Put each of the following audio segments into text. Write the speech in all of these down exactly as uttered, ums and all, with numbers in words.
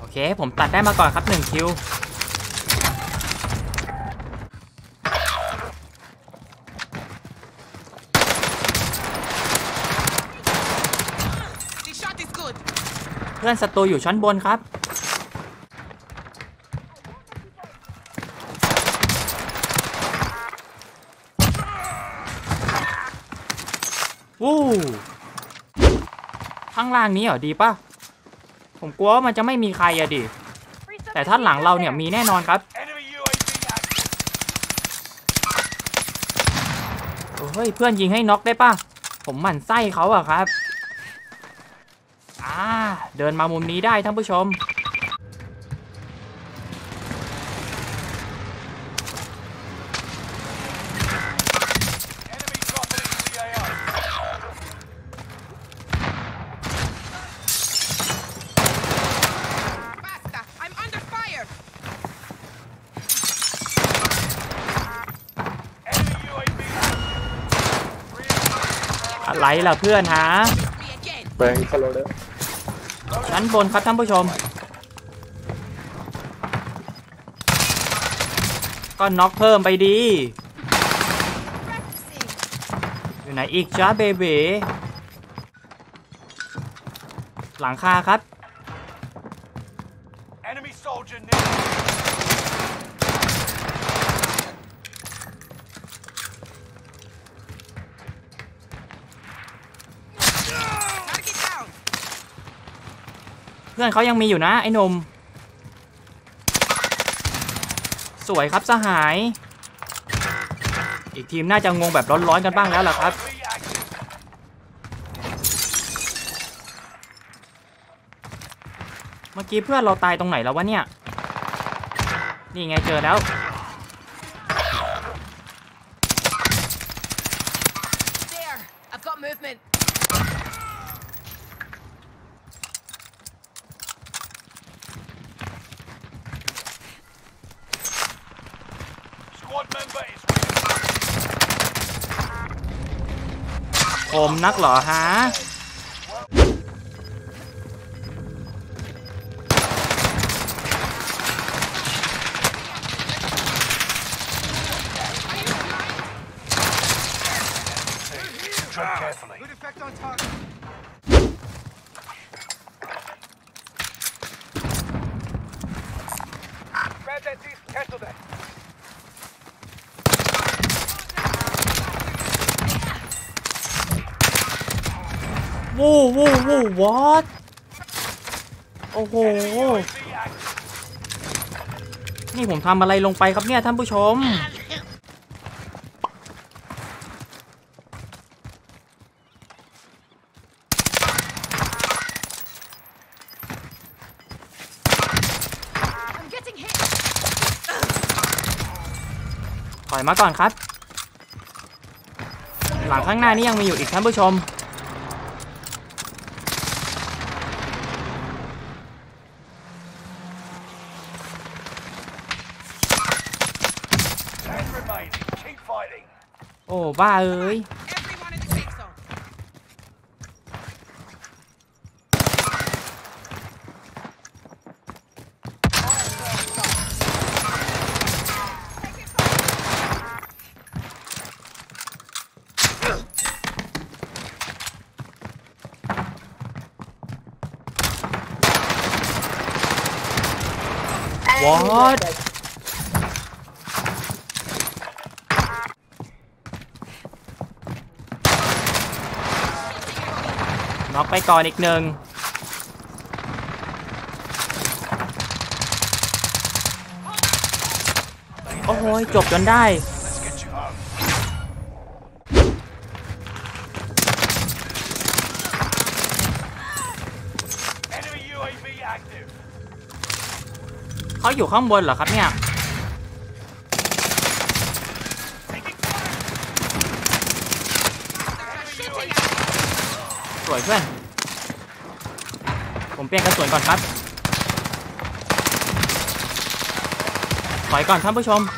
เคผมตัดได้มาก่อนครับหนึ่งคิวเพื่อนศัตรูอยู่ชั้นบนครับวู้ข้างล่างนี้เหรอดีป่ะผมกลัวว่ามันจะไม่มีใครอะดิแต่ท่านหลังเราเนี่ยมีแน่นอนครับเฮ้ยเพื่อนยิงให้น็อกได้ป่ะผมหมั่นไส้เขาอะครับอ่าเดินมามุมนี้ได้ท่านผู้ชมอะไรล่ะเพื่อนฮะแบงค์คาร์โลเดอร์ชั้นบนครับท่านผู้ชมก็น็อกเพิ่มไปดีอยู่ไหนอีกจ้าเบเบหลังคาครับเพื่อนเขายังมีอยู่นะไอ้หนุ่มสวยครับสหายอีกทีมน่าจะงงแบบร้อนๆกันบ้างแล้วล่ะครับเมื่อกี้เพื่อนเราตายตรงไหนแล้ววะเนี่ยนี่ไงเจอแล้วผมนักเหรอฮะวู้วู้วู้วอทโอ้โหนี่ผมทำอะไรลงไปครับเนี่ยท่านผู้ชมถอยมาก่อนครับหลังข้างหน้านี่ยังมีอยู่อีกท่านผู้ชมโอ้บ้าเอ้ยวอทน็อกไปก่อนอีกหนึ่งโอ้โหจบจนได้เขาอยู่ข้างบนเหรอครับเนี่ยสวยเพื่อนผมเปลี่ยนกระสุนก่อนครับถอยก่อนท่านผู้ชม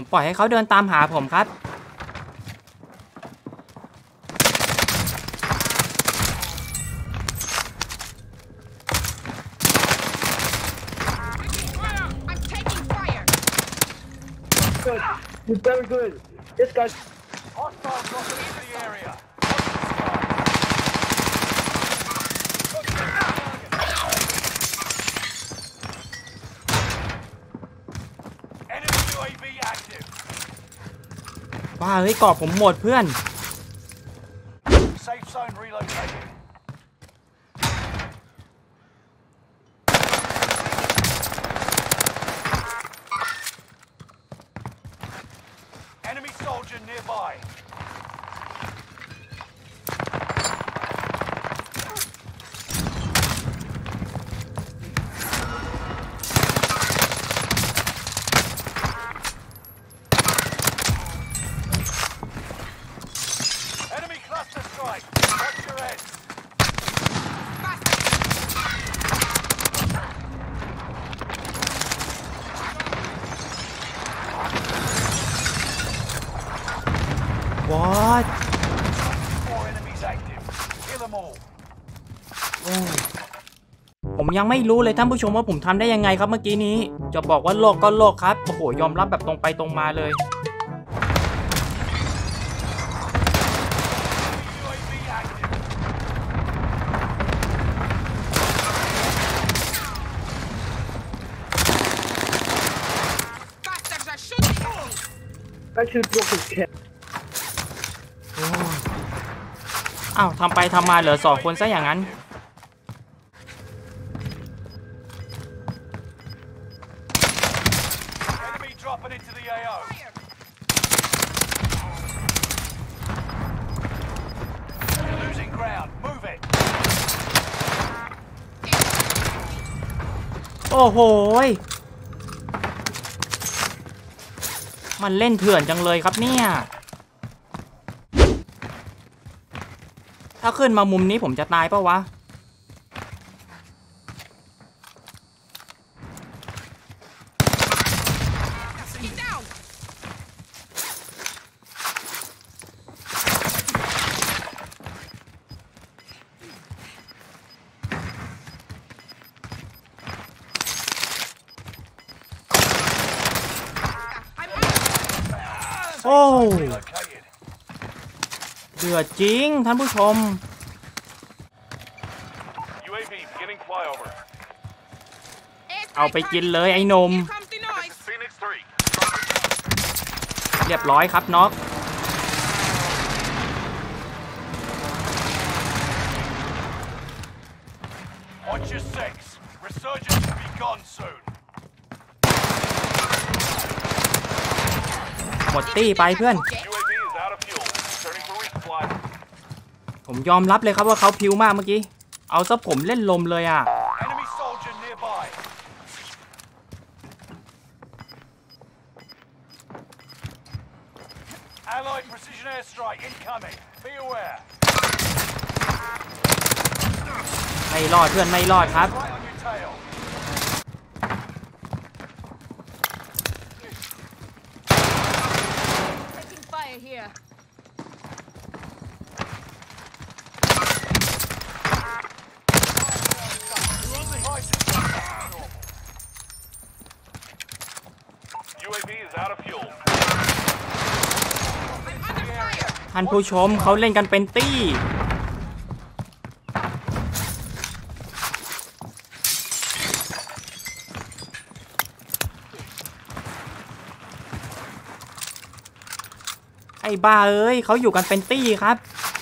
ปล่อยให้เขาเดินตามหาผมครับ Good. You're very good. This guy's Hostile dropping into the area. Enemy ยู เอ วี active. ว้าเฮ้ยกรอบผมหมดเพื่อน Safe zone relocated. Enemy soldier nearby. Enemy cluster strike. Watch your head. วอท Four enemies active. Kill them all. ผมยังไม่รู้เลยท่านผู้ชมว่าผมทำได้ยังไงครับเมื่อกี้นี้จะบอกว่าโลกก็โลกครับโอ้โหยอมรับแบบตรงไปตรงมาเลยยู เอ วี active. Bastards are shooting at me! I should block his cat. อ้าวทำไปทำมาเหลือสองคนซะอย่างนั้น Enemy dropping into the เอ โอ. You're losing ground. Move it. โอ้โหยมันเล่นเถื่อนจังเลยครับเนี่ยถ้าขึ้นมามุมนี้ผมจะตายปะวะ Get down! I'm out! โอ้ Relocated. เดือดจริงท่านผู้ชมยู เอ วีbeginning flyover. เอาไปกินเลยไอ้หนม Here comes the noise! Phoenix three. เรียบร้อยครับน็อก Watch your six. Resurgence will be gone soon. หมดตี้ไปเพื่อนยู เอ วี is out of fuel. Turning for resupply. ผมยอมรับเลยครับว่าเขาพิวมากเมื่อกี้ เอาซะผมเล่นลมเลยอ่ะ Enemy soldier nearby. Allied precision airstrike incoming. Be aware. ไม่รอดเพื่อนไม่รอดครับ Right on your tail. Taking fire here. ยู เอ วี is out of fuel. I'm under fire! ท่านผู้ชมเขาเล่นกันเป็นตี้ ไอ้บ้าเอ้ยเขาอยู่กันเป็นตี้ครับ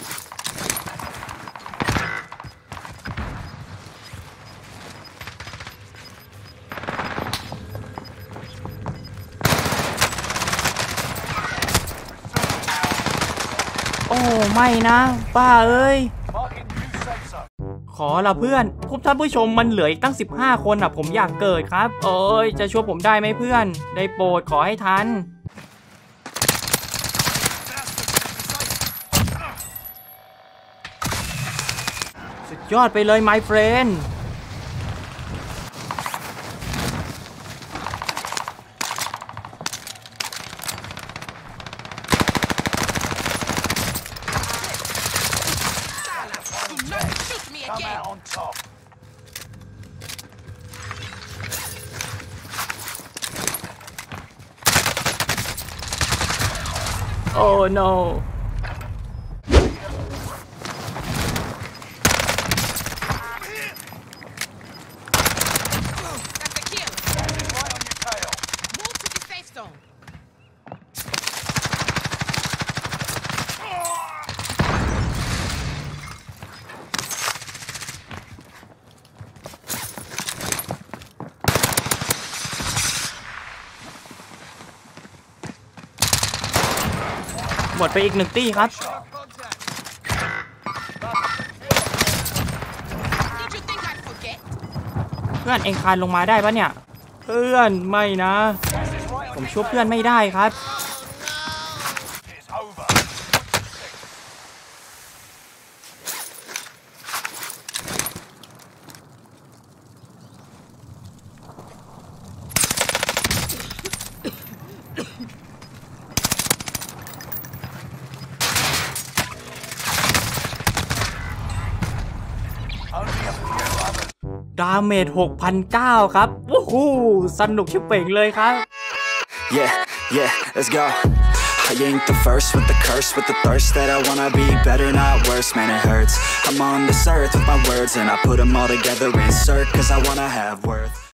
โอ้ไม่นะบ้าเอ้ย Marking new safe zone. ขอละเพื่อนพวกท่านผู้ชมมันเหลืออีกตั้งสิบห้าคนอ่ะผมอยากเกิดครับ เอ้ยจะช่วยผมได้ไหมเพื่อน ได้โปรดขอให้ทัน สุดยอดไปเลย my friend เ come again. out on top. Oh no That's a kill. Standing right on your tail. Move to the safe zone. หมดไปอีกหนึ่งตี้ครับ Did you think I'd forget? เพื่อนเองคานลงมาได้ปะเนี่ย เพื่อนไม่นะ Gas is right ผ on ม your ช่วยเพื่อนไม่ได้ครับ It's over. Six. ดาเมจ หกพันเก้าร้อย ครับวู้ฮู้สนุกชิบเป่งเลยครับ Yeah, yeah, let's go. I ain't the first with the curse, with the thirst that I wanna be better, not worse, man it hurts. I'm on this earth with my words and I put them all together, insert, cause I wanna have worth.